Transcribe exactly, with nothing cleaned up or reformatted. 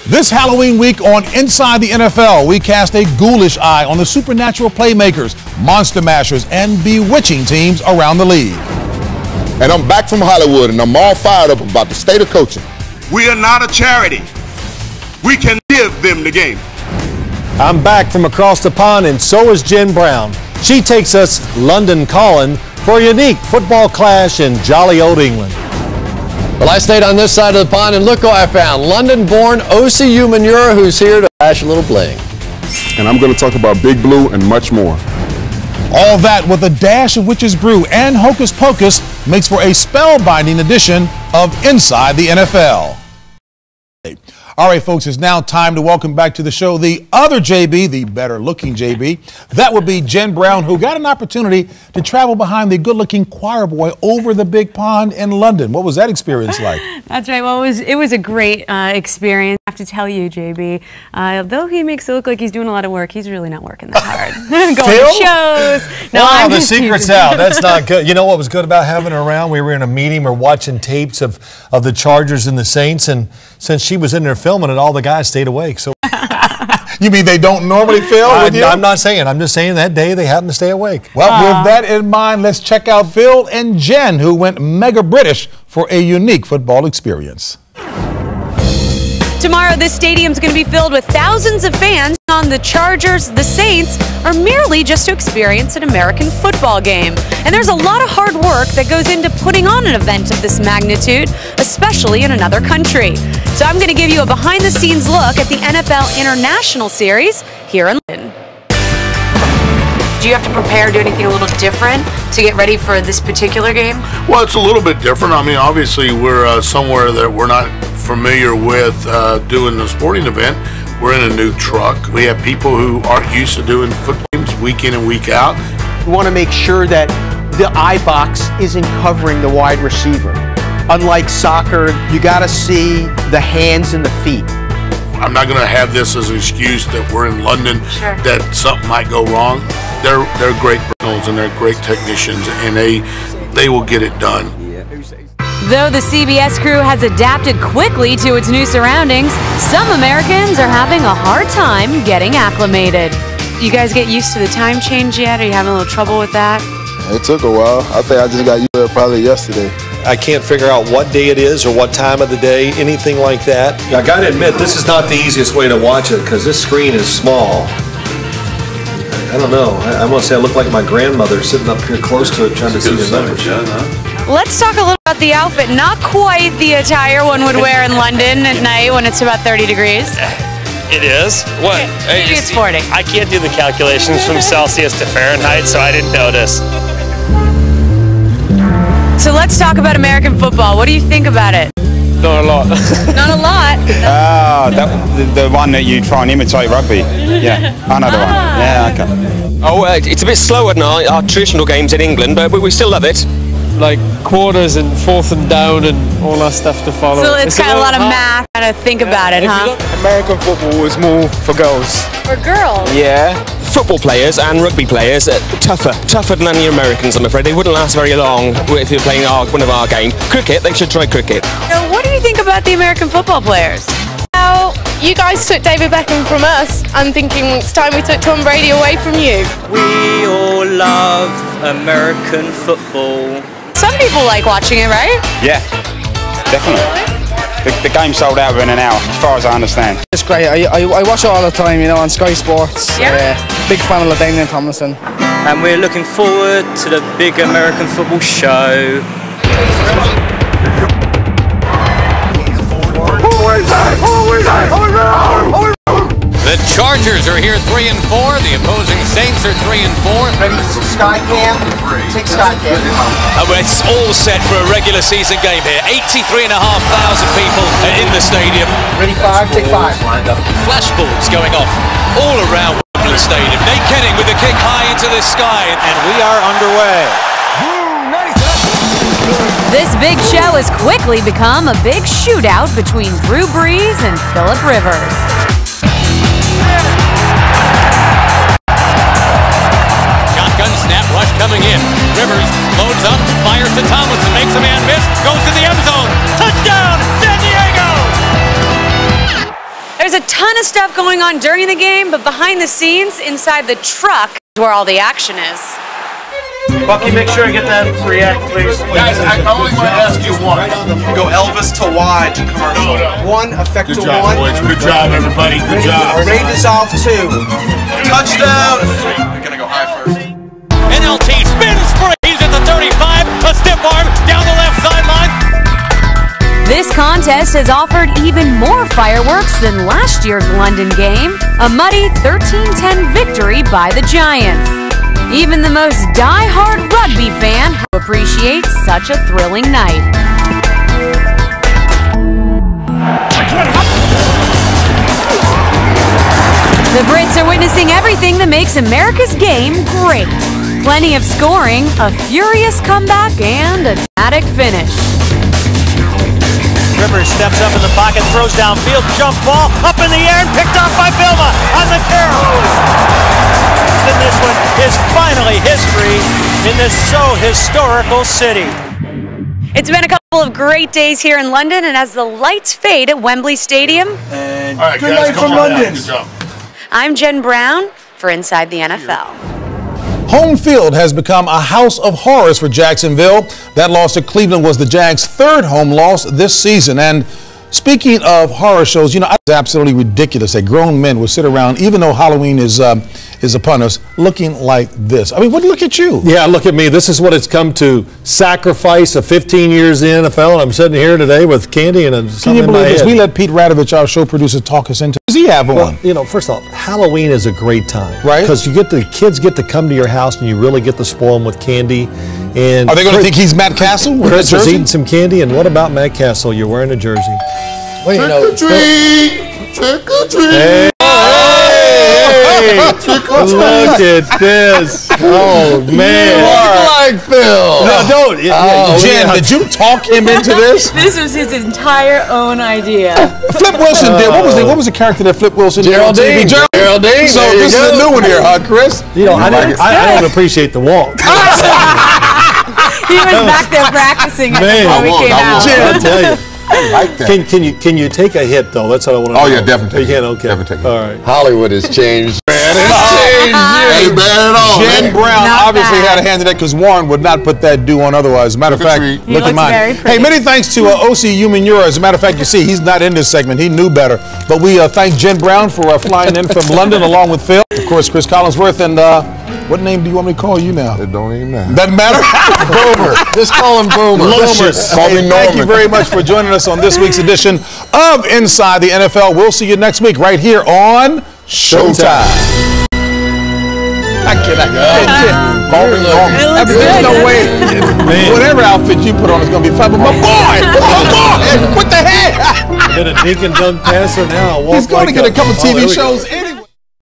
This Halloween week on Inside the N F L, we cast a ghoulish eye on the supernatural playmakers, monster mashers, and bewitching teams around the league. And I'm back from Hollywood, and I'm all fired up about the state of coaching. We are not a charity. We can give them the game. I'm back from across the pond, and so is Jenn Brown. She takes us London calling for a unique football clash in jolly old England. Well, I stayed on this side of the pond, and look who I found. London-born O C U Manure, who's here to flash a little bling. And I'm going to talk about Big Blue and much more. All that with a dash of witch's brew and hocus pocus makes for a spellbinding edition of Inside the N F L. All right, folks, it's now time to welcome back to the show the other J B, the better-looking J B. That would be Jenn Brown, who got an opportunity to travel behind the good-looking choir boy over the big pond in London. What was that experience like? That's right. Well, it was, it was a great uh, experience. I have to tell you, J B, uh, though he makes it look like he's doing a lot of work, he's really not working that hard. Going to shows. No, wow, I'm the just secret's teasing. out. That's not good. You know what was good about having her around? We were in a meeting or watching tapes of, of the Chargers and the Saints, and since she was in there filming it, all the guys stayed awake. So you mean they don't normally film with you? I'm not saying. I'm just saying that day they happened to stay awake. Well, Aww. with that in mind, let's check out Phil and Jenn, who went mega British for a unique football experience. Tomorrow, this stadium's going to be filled with thousands of fans on the Chargers, the Saints, or merely just to experience an American football game. And there's a lot of hard work that goes into putting on an event of this magnitude, especially in another country. So I'm going to give you a behind-the-scenes look at the N F L International Series here in London. Do you have to prepare, do anything a little different to get ready for this particular game? Well, it's a little bit different. I mean, obviously, we're uh, somewhere that we're not familiar with uh, doing the sporting event. We're in a new truck. We have people who aren't used to doing football games week in and week out. We want to make sure that the eye box isn't covering the wide receiver. Unlike soccer, you got to see the hands and the feet. I'm not going to have this as an excuse that we're in London, Sure. that something might go wrong. They're they're great professionals and they're great technicians, and they they will get it done. Though the C B S crew has adapted quickly to its new surroundings, some Americans are having a hard time getting acclimated. You guys get used to the time change yet? Are you having a little trouble with that? It took a while. I think I just got used to it probably yesterday. I can't figure out what day it is or what time of the day, anything like that. I got to admit, this is not the easiest way to watch it because this screen is small. I don't know. I, I must say I look like my grandmother sitting up here close to it trying to see the numbers. Let's talk a little about the outfit. Not quite the attire one would wear in London at night when it's about thirty degrees. It is? What? Maybe it's forty. I can't do the calculations from Celsius to Fahrenheit, so I didn't notice. So let's talk about American football. What do you think about it? Not a lot. Not a lot. Ah, uh, the, the one that you try and imitate rugby. Yeah, another one. Yeah, okay. Oh, uh, it's a bit slower than our, our traditional games in England, but we, we still love it. Like quarters and fourth and down and all that stuff to follow. So it's, it's kind of a lot of math, kind of think about it, huh? American football is more for girls. For girls? Yeah. Football players and rugby players are tougher, tougher than any Americans, I'm afraid. They wouldn't last very long if you're playing our, one of our games. Cricket, they should try cricket. So what do you think about the American football players? Well, you guys took David Beckham from us. I'm thinking it's time we took Tom Brady away from you. We all love American football. Some people like watching it, right? Yeah, definitely. The, the game sold out within an hour, as far as I understand. It's great. I, I, I watch it all the time, you know, on Sky Sports. Yeah. Uh, big fan of LaDainian Tomlinson. And we're looking forward to the big American football show. The Chargers are here three and four. The opposing Saints are three and four. Skycam. Take Skycam. Oh, it's all set for a regular season game here. eighty-three and a half thousand people in the stadium. Ready, five, take five. Flashbulbs going off all around Wembley Stadium. Nate Kenning with a kick high into the sky, and we are underway. This big show has quickly become a big shootout between Drew Brees and Phillip Rivers. Shotgun snap rush coming in. Rivers loads up, fires to Tomlinson, makes a man miss, goes to the end zone. Touchdown, San Diego! a ton of stuff going on during the game, but behind the scenes, inside the truck, is where all the action is. Bucky, make sure I get that react, please. Guys, I only want to ask you one. Go Elvis to Y to commercial. One, effective Good job, one. boys. Good job, everybody. Good job. Ray dissolve two. Touchdown. We're gonna go high first. N L T spin spree. He's at the thirty-five. A stiff arm down the left sideline. This contest has offered even more fireworks than last year's London game. A muddy thirteen ten victory by the Giants. Even the most die-hard rugby fan appreciates such a thrilling night. The Brits are witnessing everything that makes America's game great. Plenty of scoring, a furious comeback, and a dramatic finish. Rivers steps up in the pocket, throws downfield, jump ball, up in the air, and picked off by Vilma on the carry. And this one is finally history in this so historical city. It's been a couple of great days here in London, and as the lights fade at Wembley Stadium, And All right, good guys, night come from on London. down. Good job. I'm Jenn Brown for Inside the N F L. Home field has become a house of horrors for Jacksonville. That loss to Cleveland was the Jags' third home loss this season. And speaking of horror shows, you know, it's absolutely ridiculous that grown men would sit around, even though Halloween is um, is upon us, looking like this. I mean, what, look at you. Yeah, look at me. This is what it's come to. Sacrifice of fifteen years in the N F L, and I'm sitting here today with candy and a, Can something you in my believe this? head. We let Pete Radovich, our show producer, talk us into. Does he have one? Well, you know, first off, Halloween is a great time, right? Because you get the kids get to come to your house and you really get to spoil them with candy. And are they going to think he's Matt Castle? Chris is eating some candy, and what about Matt Castle? You're wearing a jersey. Well, you know, trick or treat, trick or treat. Hey, hey, trick or treat. Look at this. Oh, man. You look like Phil. No, don't. Oh, Jen, did you talk him into this? This was his entire own idea. Flip Wilson did. What was the what was the character that Flip Wilson did on T V? Geraldine. Geraldine. So There you this is go. a new one here, huh, Chris? You know, I don't, I, I don't appreciate the walk. He was back there practicing it Man, before we I came was, I out. was. Jen, I'll tell you. I like that. Can, can you can you take a hit though? That's what I want to know. Oh, yeah, definitely You take can. it. Okay. Definitely take it. All right. Hollywood has changed. Man, it's changed you. Ain't bad at all. Jen man. Brown Not obviously bad. had a hand in that because Warren would not put that do on otherwise. Matter of Look at fact, you. He look at looks mine. very Hey, pretty. many thanks to uh, O C Umanura. As a matter of fact, you see, he's not in this segment. He knew better. But we uh, thank Jen Brown for uh, flying in from London along with Phil. Of course, Chris Collinsworth. And uh, what name do you want me to call you now? It don't even matter. Doesn't matter? Boomer. Just call him Boomer. Lucious. Call me Hey, thank you Norman. very much for joining us on this week's edition of Inside the N F L. We'll see you next week right here on Showtime. I cannot. Call me Norman. It looks There's good. no way. Whatever outfit you put on is going to be fun. But my boy, my boy, what the heck? Been a dink and dunk passer now. I walk He's going to like get a couple oh, T there V we go. shows